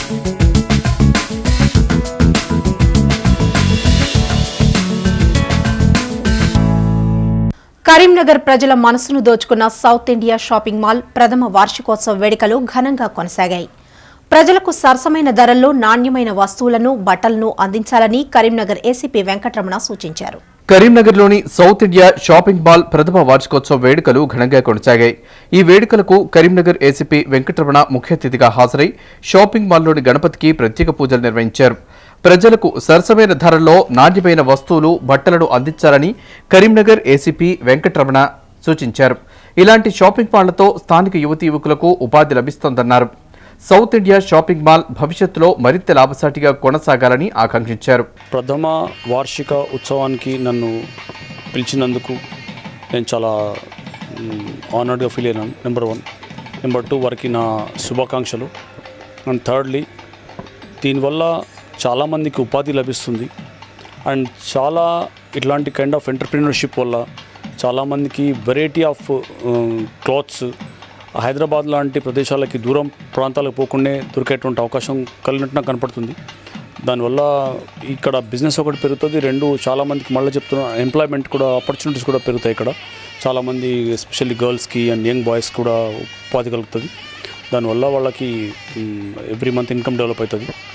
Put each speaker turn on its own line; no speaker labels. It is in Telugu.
కరీంనగర్ ప్రజల మనసును దోచుకున్న సౌత్ ఇండియా షాపింగ్ మాల్ ప్రథమ వార్షికోత్సవ వేడుకలు ఘనంగా కొనసాగాయి. ప్రజలకు సరసమైన ధరల్లో నాణ్యమైన వస్తువులను, బట్టలను అందించాలని కరీంనగర్ ఏసీపీ వెంకటరమణ సూచించారు.
కరీంనగర్లోని సౌత్ ఇండియా షాపింగ్ మాల్ ప్రథమ వార్షికోత్సవ వేడుకలు ఘనంగా కొనసాగాయి. ఈ వేడుకలకు కరీంనగర్ ఏసీపీ వెంకటరమణ ముఖ్య అతిథిగా హాజరై షాపింగ్ మాల్లోని గణపతికి ప్రత్యేక పూజలు నిర్వహించారు. ప్రజలకు సరసమైన ధరల్లో నాణ్యమైన వస్తువులు, బట్టలను అందించాలని కరీంనగర్ ఏసీపీ వెంకటరమణ సూచించారు. ఇలాంటి షాపింగ్ మాళ్లతో స్థానిక యువతీ యువకులకు ఉపాధి లభిస్తోందన్నారు. సౌత్ ఇండియా షాపింగ్ మాల్ భవిష్యత్తులో మరింత లాభసాటిగా కొనసాగాలని ఆకాంక్షించారు.
ప్రథమ వార్షిక ఉత్సవానికి నన్ను పిలిచినందుకు నేను చాలా ఆనర్డ్గా ఫీల్ అయినాను. నెంబర్ 1. నెంబర్ 2 వారికి నా శుభాకాంక్షలు. అండ్ థర్డ్లీ, దీనివల్ల చాలామందికి ఉపాధి లభిస్తుంది. అండ్ చాలా ఇట్లాంటి కైండ్ ఆఫ్ ఎంటర్ప్రీనర్షిప్ వల్ల చాలామందికి వెరైటీ ఆఫ్ క్లాత్స్ హైదరాబాద్ లాంటి ప్రదేశాలకి దూరం ప్రాంతాలకు పోకుండా దొరికేటువంటి అవకాశం కలిగినట్టు నాకు కనపడుతుంది. దానివల్ల ఇక్కడ బిజినెస్ ఒకటి పెరుగుతుంది. 2 చాలామందికి మళ్ళీ చెప్తున్నా ఎంప్లాయ్మెంట్ కూడా ఆపర్చునిటీస్ కూడా పెరుగుతాయి. ఇక్కడ చాలామంది ఎస్పెషల్లీ గర్ల్స్కి అండ్ యంగ్ బాయ్స్ కూడా ఉపాధి కలుగుతుంది. దానివల్ల వాళ్ళకి ఎవ్రీ మంత్ ఇన్కమ్ డెవలప్ అవుతుంది.